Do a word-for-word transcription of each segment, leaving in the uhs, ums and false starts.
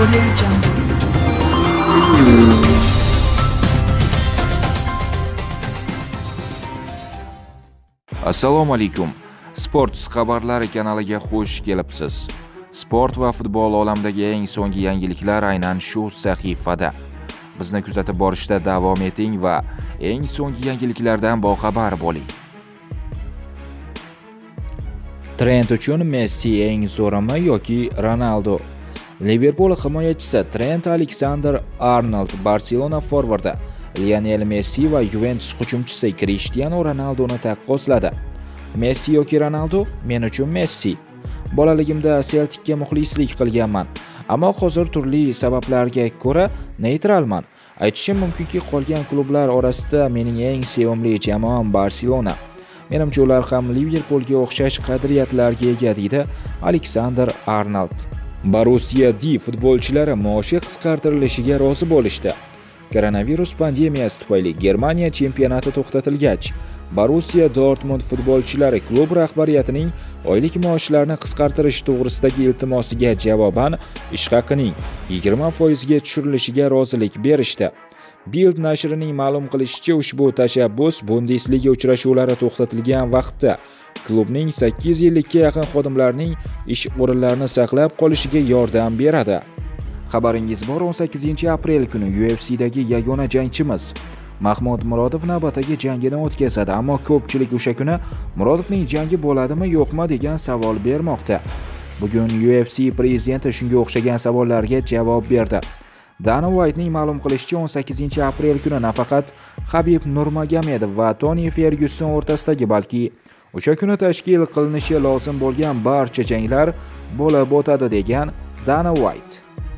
Audio Jungle. Assalomu alaykum. Sport xabarlari kanaliga xush kelibsiz. Sport va futbol olamidagi eng so'nggi yangiliklar aynan shu sahifada. Bizni kuzatib borishda davom eting va eng so'nggi yangiliklardan boxabar bo'ling. Trent uchun Messi eng zo'rimi yoki Ronaldo? Liverpool himoyachisi Trent Alexander-Arnold, Barselona forvardi Lionel Messi va Juventus hujumchisi Cristiano Ronaldoni taqqosladi. Messi yoki Ronaldo? Men uchun Messi. Bolaligimda Celticga muxlislik qilganman, ammo hozir turli sabablarga ko'ra neytralman. Aytishim mumkinki, qolgan klublar orasida mening eng sevimli jamoam Barselona. Menimcha ular ham Liverpoolga o'xshash qadriyatlarga ega, deydi Alexander-Arnold. Borussia D futbolchilari maoshi qisqartirilishiga rozi bo'lishdi. Koronavirus pandemiyasi tufayli Germaniya chempionati to'xtatilgach, Borussia Dortmund futbolchilari klub rahbariyatining oylik maoshlarini qisqartirish to'g'risidagi iltimosiga javoban ish haqining yigirma foiz ga tushirilishiga rozilik berishdi. Bild nashrining ma'lum qilishicha, ushbu tashabbus Bundesliga uchrashuvlari to'xtatilgan vaqtda klubning sakkiz yillikka yaqin xodimlarining ish o'rinlarini saqlab qolishiga yordam beradi. Xabaringiz bor, o'n sakkizinchi aprel kuni U F C'dagi yagona jangchimiz Mahmud Murodov navbatdagi jangini o'tkazadi, ammo ko'pchilik o'sha kuni Murodovning jangi bo'ladimi yo'qmi degan savol bermoqda. Bugun U F C prezidenti shunga o'xshagan savollarga javob berdi. Dana White'ning ma'lum qilishicha, o'n sakkizinchi aprel kuni nafaqat Habib Nurmagomedov va Tony Ferguson o'rtasidagi, balki o'sha kuni tashkil qilinishi lozim bo'lgan barcha janglar bo'lib o'tadi, degan Dana White.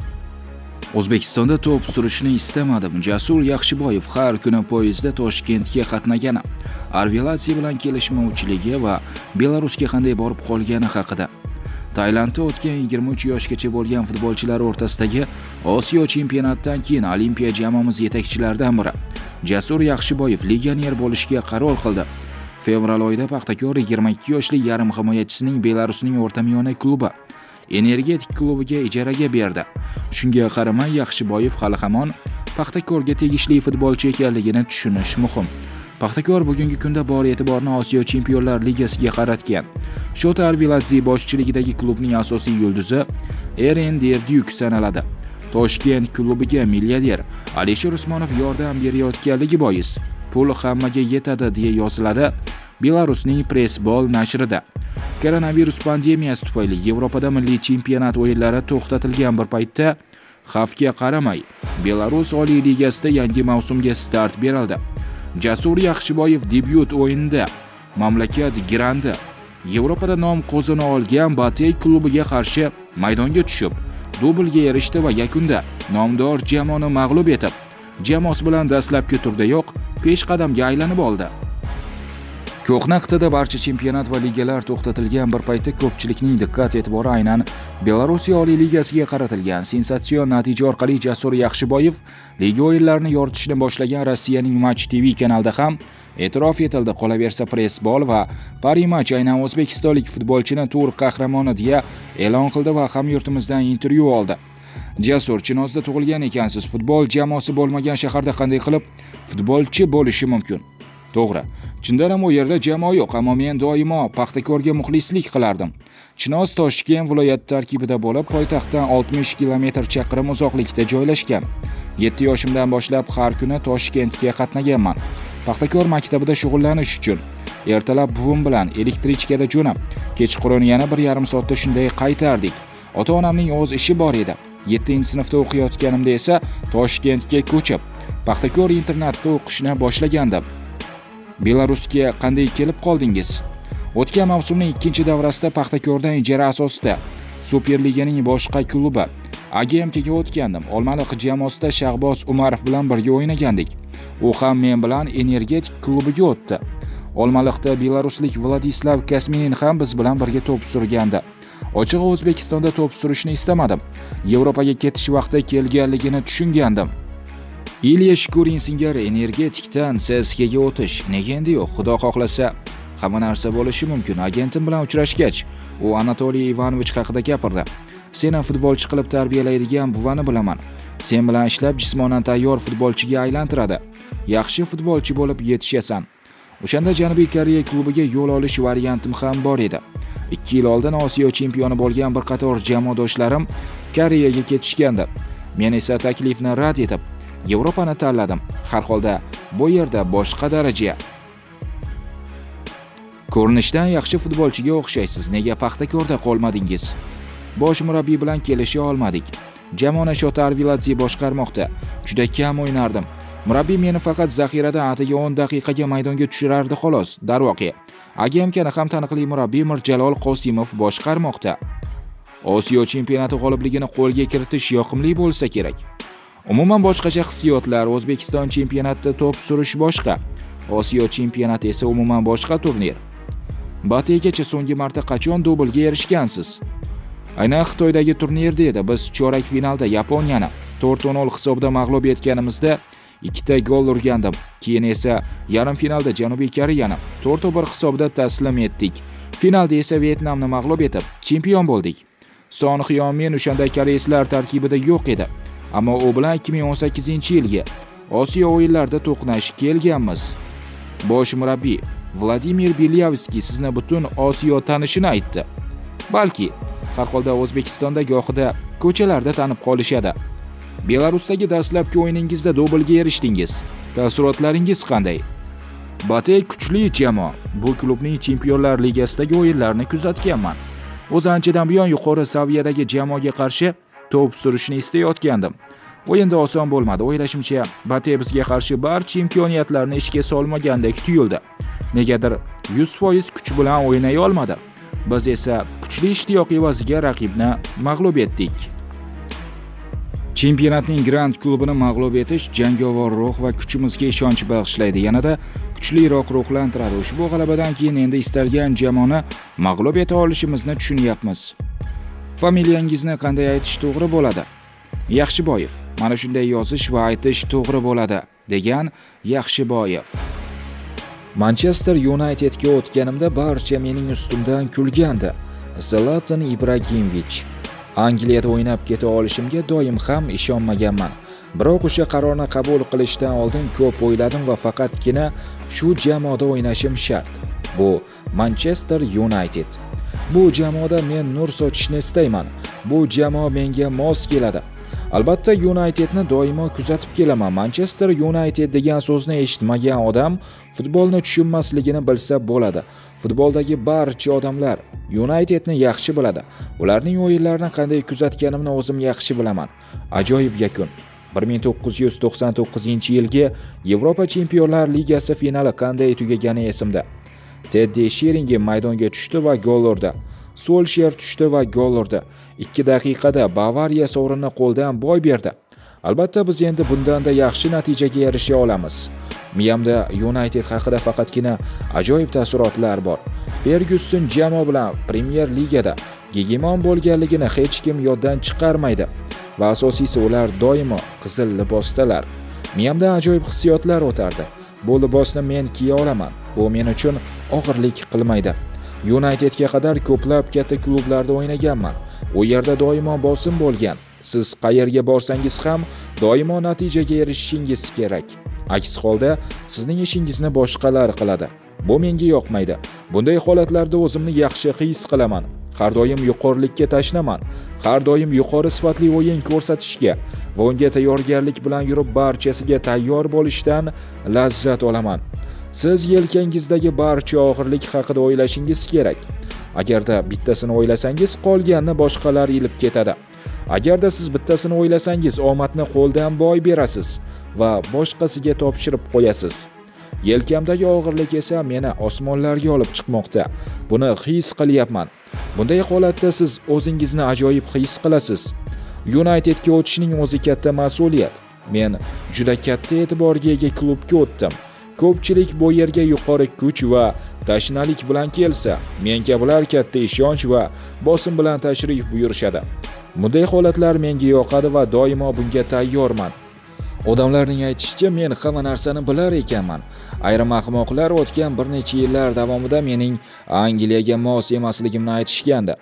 O'zbekistonda to'p surishni istamadim. Jasur Yaxshiboyev har kuni poyezdda Toshkentga qatnagan, Arveladze bilan kelishmovchiligi va Belarusga qanday borib qolgani haqida. Tailandda o'tgan yigirma uch yoshgacha bo'lgan futbolchilar o'rtasidagi Osiyo chempionatidan keyin Olimpiya jamoamiz yetakchilaridan biri Jasur Yaxshiboyev legioner bo'lishga qaror qildi. Fevral oyida Paxtakor yigirma ikki yoshli yarim himoyachisining Belarusning o'rtamiyona klubi Energetik klubiga ijaraga berdi. Shunga qaramay, Yaxshiboyev hali hamon Paxtakorga tegishli futbolchi ekanligini tushunish muhim. Paxtakor bugungi kunda bor e'tiborni Osiyo Chempionlar Ligasiga qaratgan. Shota Arveladze boshchiligidagi klubning asosiy yulduzi Eren Derdyuk sanaladi. Toshkent klubiga milliarder Alisher Usmonov yordam berayotganligi bois pul hammaga yetadi deya yoziladi Belarusning Pressball nashrida. Koronavirus pandemiyasi tufayli Yevropada milliy chempionat o'yinlari to'xtatilgan bir paytda xavfga qaramay Belarus Oliy Ligasida yangi mavsumga start berildi. Jasur Yaxshiboyev debyut o'yinida mamlakat grandi Yevropada nom qozona olgan Batey klubiga qarshi maydonga tushib, dublga erishdi va yakunda nomdor jamoani mag'lub etib, jamoasi bilan dastlabki turdayoq peshqadamga aylanib oldi. Ko'hna qit'ada barcha chempionat va ligalar to'xtatilgan bir paytda ko'pchilikning diqqat e'tibori aynan Belarusya Oliy Ligasiga qaratilgan. Sensatsion natija orqali Jasur Yaxshiboyev liga o'yinlarini yoritishni boshlagan Rossiyaning Match T V kanalida ham e'tirof etildi. Qolaversa, Pressball va Parimatch aynan o'zbekistonlik futbolchini tur qahramoni deya e'lon qildi va hamyurtimizdan intervyu oldi. Jasur, Chinozda tug'ilgan ekansiz. Futbol jamoasi bo'lmagan shaharda qanday qilib futbolchi bo'lishi mumkin? To'g'ri. Chindan ham u yerda jamoa yo'q, ammo men doimo Paxtakorga muxlislik qilardim. Chinoz Toshkent viloyati tarkibida bo'lib, poytaxtdan oltmish kilometr chaqirim uzoqlikda joylashgan. yetti yoshimdan boshlab har kuni Toshkentga qatnaganman. Paxtakor maktabida shug'ullanish uchun ertalab buvim bilan elektrichkada jo'nab, kechqurun yana bir yarim soatda shunday qaytardik. Ota-onamning o'z ishi bor edi. yettinchi sinfda o'qiyotganimda esa Toshkentga ko'chib, Paxtakor internatda o'qishni boshlagandim. Belarusga qanday kelib qoldingiz? O'tgan mavsumning ikkinchi davrasida Paxtakordan ijara asosida Superliganing boshqa klubi A G M Kga o'tgandim. Olmaliq jamoasida Shahboz Umarov bilan birga o'ynagandik. U ham men bilan Energetik klubiga o'tdi. Olmaliqda belaruslik Vladislav Kasminin ham biz bilan birga to'p surgandi. Ochig'i O'zbekistonda to'p surishni istamadim. Yevropaga ketish vaqti kelganligini tushungandim. Ilya Shkurin singari Energetikdan C S Kga o'tish nega endi yo'q? Xudo xohlasa hamma narsa bo'lishi mumkin. Agentim bilan uchrashgach, u Anatoliy Ivanovich haqida gapirdi. Seni futbolchi qilib tarbiyalaydigan buvani bilaman. Sen bilan ishlab jismonan tayyor futbolchiga aylantiradi. Yaxshi futbolchi bo'lib yetishasan. O'shanda Janubiy Koreya klubiga yo'l olish variantim ham bor edi. ikki yil oldin Osiyo chempioni bo'lgan bir qator jamoadoshlarim Koreyaga ketishgandi. Men esa taklifni rad etib, Yevropani tanladim. Har holda bu yerda boshqa daraja. Ko'rinishdan yaxshi futbolchiga o'xshaysiz. Nega Paxtakorda qolmadingiz? Bosh murabbiy bilan kelisha olmadik. Jamoani Shota Arveladze boshqarmoqda. Juda kam o'ynardim. Murabbiy meni faqat zaxirada atigi o'n daqiqaga maydonga tushirardi xolos. Darvoqe, agamkani ham taniqli murabbiy Mirjalol Qosimov boshqarmoqda. Osiyo chempionati g'olibligini qo'lga kiritish yoqimli bo'lsa kerak. Umuman boshqacha hissiyotlar. O'zbekiston chempionatida to'p surish boshqa. Osiyo chempionati esa umuman boshqa turnir. Bategacha so'nggi marta qachon dublga erishgansiz? Aynan Xitoydagi turnirda edi. Biz chorak finalda Yaponiyani to'rt nol hisobda mag'lub etganimizda ikkita gol urgandim. Keyin esa yarim finalda Janubiy Koreyani to'rt bir hisobda taslim etdik. Finalda esa Vyetnamni mag'lub etib, chempion bo'ldik. Son Hyomin o'shanda koreyslar tarkibida yo'q edi. Ammo u bilan ikki ming o'n sakkizinchi yilga Osiyo o'yinlarida to'qnash kelganmiz. Bosh murabbiy Vladimir Belyavskiy sizni butun Osiyo tanishini aytdi. Balki har holda O'zbekistonda gohida ko'chalarda tanib qolishadi. Belarusdagi dastlabki o'yiningizda dublga erishdingiz. Taassurotlaringiz qanday? Batey kuchli jamoa. Bu klubning Chempionlar Ligasidagi o'yinlarini kuzatganman. O'z anchadan buyon yuqori saviyadagi jamoaga qarshi to'p surishni istayotgandim. O'yinda oson bo'lmadi. O'ylashimcha, Batey bizga qarshi barcha imkoniyatlarni ishga solmagandek tuyuldi. Negadir yuz foiz kuch bilan o'ynay olmadi. Biz esa kuchli ishtiyoq evaziga raqibni mag'lub etdik. Chempionatning Grand klubini mag'lub etish jangovar ruh va kuchimizga ishonch bag'ishlaydi. Yanada kuchliroq ruhlantiradi. Ushbu g'alabadan keyin endi istalgan jamoani mag'lub eta olishimizni tushunyapmiz. Familiyangizni qanday aytish to'g'ri bo'ladi? Yaxshiboyev. Mana shunday yozish va aytish to'g'ri bo'ladi, degan Yaxshiboyev. Manchester Unitedga o'tganimda barcha mening ustimdan kulgandi. Zlatan Ibragimovich. Angliyada o'ynab keta olishimga doim ham ishonmaganman. Biroq o'sha qarorni qabul qilishdan oldin ko'p o'yladim va faqatgina shu jamoada o'ynashim shart. Bu Manchester United. Bu jamoada men nur sochishni istayman. Bu jamoa menga mos keladi. Albatta Unitedni doimo kuzatib kelaman. Manchester United degan so'zni eshitmagan odam futbolni tushunmasligini bilsa bo'ladi. Futboldagi barcha odamlar Unitedni yaxshi biladi. Ularning o'yinlarini qanday kuzatganimni o'zim yaxshi bilaman. Ajoyib yakun. bir ming to'qqiz yuz to'qson to'qqizinchi yilgi Yevropa Chempionlar Ligasi finali qanday tugagani esimda. Teddy Sheringham maydonga tushdi va gol urdi. Solskjaer tushdi va gol urdi. ikki daqiqada Bavariya sovrinni qo'ldan boy berdi. Albatta biz endi bundanda yaxshi natijaga erisha olamiz. Miyamda United haqida faqatgina ajoyib taassurotlar bor. Ferguson jamoa bilan Premier Ligada gegemon bo'lganligini hech kim yoddan chiqarmaydi va asosiysi ular doimo qizil libosdalar. Miyamda ajoyib hissiyotlar o'tardi. Bu libosni men kiya olaman. Bu men uchun og'irlik qilmaydi. Unitedga qadar ko'plab katta klublarda o'ynaganman. U yerda doimo bosim bo'lgan. Siz qayerga borsangiz ham doimo natijaga erishishingiz kerak. Aks holda sizning ishingizni boshqalar qiladi. Bu menga yoqmaydi. Bunday holatlarda o'zimni yaxshi his qilaman. Har doim yuqorilikka tashnaman. Har doim yuqori sifatli o'yin ko'rsatishga va unga tayyorgarlik bilan yurib barchasiga tayyor bo'lishdan lazzat olaman. Siz yelkangizdagi barcha og'irlik haqida o'ylashingiz kerak. Agarda bittasini o'ylasangiz, qolganini boshqalar ilib ketadi. Agarda siz bittasini o'ylasangiz, omadni qo'ldan boy berasiz va boshqasiga topshirib qo'yasiz. Yelkamdagi og'irlik esa meni osmonlarga olib chiqmoqda. Buni his qilyapman. Bunday holatda siz o'zingizni ajoyib his qilasiz. Unitedga o'tishning o'zi katta mas'uliyat. Men juda katta e'tiborga ega klubga o'tdim. Ko'pchilik bu yerga yuqori kuch va tashnalik bilan kelsa, men kabilar katta ishonch va bosim bilan tashrif buyurishadi. Bunday holatlar menga yoqadi va doimo bunga tayyorman. Odamlarning aytishicha, men hamma narsani bilar ekanman. Ayrim ahmoqlar o'tgan bir necha yillar davomida mening Angliyaga mos emasligimni aytishgandi.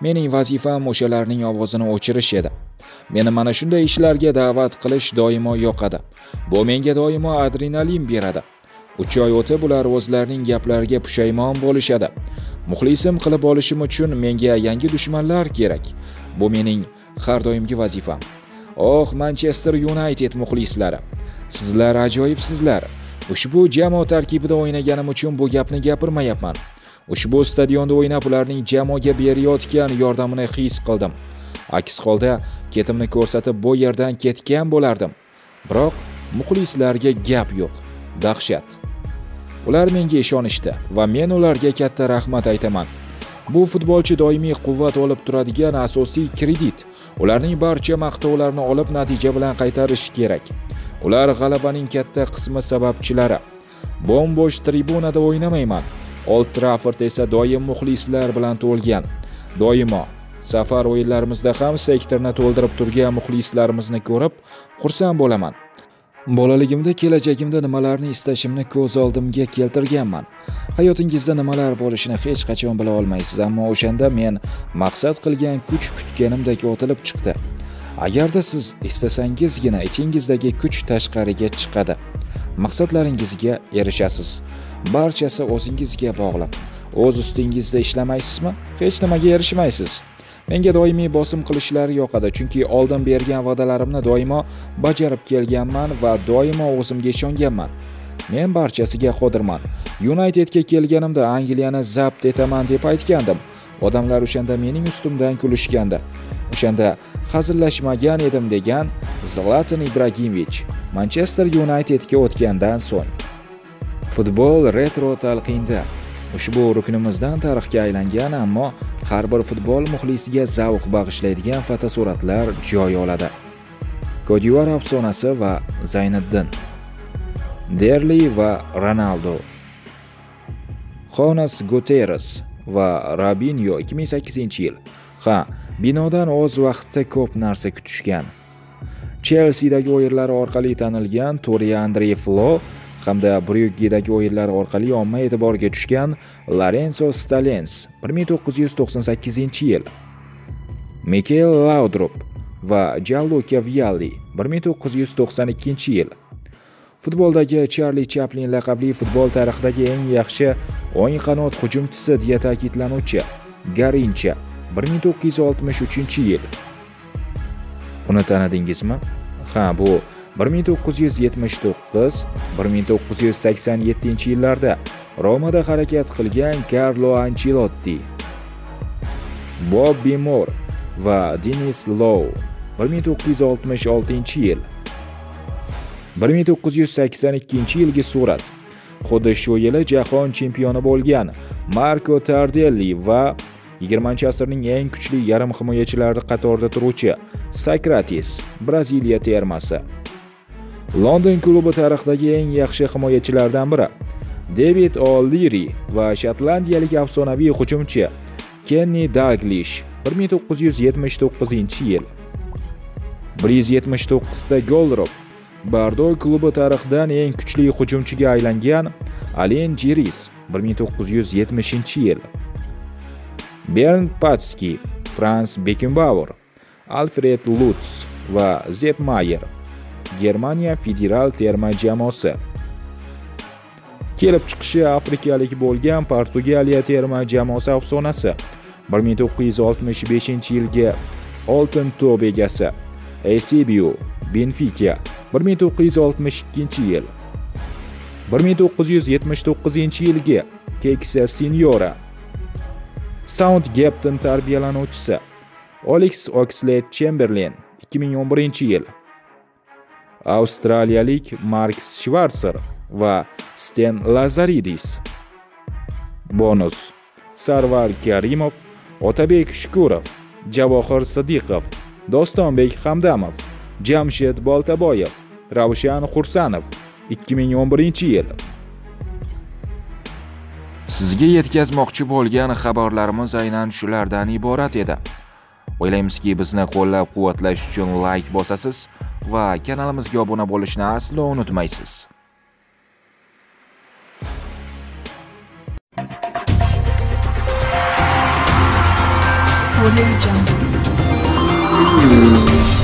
Mening vazifam o'shalarning ovozini o'chirish edi. Meni mana shunday ishlarga da'vat qilish doimo yoqadi. Bu menga doimo adrenalin beradi. uch oy o'tib ular o'zlarining gaplariga pushaymon bo'lishadi. Muxlisim qilib olishim uchun menga yangi dushmanlar kerak. Bu mening har doimgi vazifam. Oh, Manchester United muxlislari. Sizlar ajoyibsizlar. Ushbu jamoa tarkibida o'ynaganim uchun bu gapni gapirmayapman. Ushbu stadionda o'ynab ularning jamoaga berayotgan yordamini his qildim. Aks holda ketimni ko'rsatib bu yerdan ketgan bo'lardim. Biroq muxlislarga gap yo'q. Dahshat. Ular menga ishonishdi va men ularga katta rahmat aytaman. Bu futbolchi doimiy quvvat olib turadigan asosiy kredit. Ularning barcha maqtovlarini olib natija bilan qaytarish kerak. Ular g'alabaning katta qismi sababchilari. Bombosh tribunada o'ynamayman. Old Trafford esa doim muxlislar bilan to'lgan. Doimo safar o'yinlarimizda ham sektorni to'ldirib turgan muxlislarimizni ko'rib xursand bo'laman. Bolaligimda kelajagimda nimalarni istashimni ko'z oldimga keltirganman. Hayotingizda nimalar bo'lishini hech qachon bila olmaysiz, ammo o'shanda men maqsad qilgan kuch kutganimdek otilib chiqdi. Agarda siz istasangizgina ichingizdagi kuch tashqariga chiqadi. Maqsadlaringizga erishasiz. Barchasi o'zingizga bog'liq. O'z ustingizda ishlamaysizmi? Hech nimaga erishmaysiz. Menga doimiy bosim qilishlari yoqadi, chunki oldin bergan va'dalarimni doimo bajarib kelganman va doimo o'zimga ishonganman. Men barchasiga qodirman. Unitedga kelganimda Angliyani zabt etaman deb aytgandim. Odamlar o'shanda mening ustimdan kulishgandi. O'shanda hazillashmagan edim degan Zlatan Ibragimovich Manchester Unitedga o'tgandan so'ng. Futbol retro talqinda. Ushbu ruknimizdan tarixga aylangan, ammo har bir futbol muxlisiga zavq bag'ishlaydigan fotosuratlar joy oladi. Kodivar afsonasi va Zayniddin, Derli va Ronaldo, Jonas Guterres va Robinho ikki ming sakkizinchi yil. Ha, binodan o'z vaqtda ko'p narsa kutishgan. Chelsea-dagi o'yinlari orqali tanilgan Tori Andrey Flo hamda Brugge-dagi o'yinlar orqali omma e'tiboriga tushgan Lorenzo Stalens bir ming to'qqiz yuz to'qson sakkizinchi yil. Mikel Laudrup va Gianluca Vialli bir ming to'qqiz yuz to'qson ikkinchi yil. Futboldagi Charlie Chaplin laqabli futbol tarixidagi eng yaxshi o'ng qanot hujumchisi deya ta'kidlanuvchi Garincha bir ming to'qqiz yuz oltmish uchinchi yil. Uni tanidingizmi? Ha, bu bir ming to'qqiz yuz yetmish to'qqiz - bir ming to'qqiz yuz sakson yettinchi yillarda Romada harakat qilgan Carlo Ancelotti, Bobby Moore va Denis Low bir ming to'qqiz yuz oltmish oltinchi yil. bir ming to'qqiz yuz sakson ikkinchi yilgi surat. Xuddi shu yili jahon chempioni bo'lgan Marco Tardelli va yigirmanchi asrning eng kuchli yarim himoyachilari qatorida turuvchi Sokratis, Braziliya termasi. London klubi tarixidagi eng yaxshi himoyachilardan biri David O'Leary va shotlandiyalik afsonaviy hujumchi Kenny Dalglish bir ming to'qqiz yuz yetmish to'qqizinchi yil. bir yuz yetmish to'qqiz ta gol urib, Bordeaux klubi tarixidan eng kuchli hujumchiga aylangan Alain Giroud bir ming to'qqiz yuz yetmishinchi yil. Bernd Patski, Franz Beckenbauer, Alfred Lutz va Sepp Maier Germaniya federal terma jamoasi. Kelib chiqishi afrikalik bo'lgan Portugaliya terma jamoasi afsonasi bir ming to'qqiz yuz oltmish beshinchi yilga oltin to'p egasi Eusebio Benfica bir ming to'qqiz yuz oltmish ikkinchi yil. bir ming to'qqiz yuz yetmish to'qqizinchi yilga Keksa Signora Southampton tarbiyalanuvchisi Alex Oxlade-Chamberlain ikki ming o'n birinchi yil. Avstraliyalik Mark Schwarzer va Sten Lazaridis. Bonus: Sarvar Karimov, Otabek Shukurov, Javohir Sidiqov, Dostonbek Hamdamov, Jamshid Boltaboyev, Ravshan Xursanov ikki ming o'n birinchi yil. Sizga yetkazmoqchi bo'lgan xabarlarimiz aynan shulardan iborat edi. O'ylaymizki, bizni qo'llab-quvvatlash uchun like bosasiz va kanalimizga obuna bo'lishni aslo unutmaysiz. Audio Jungle.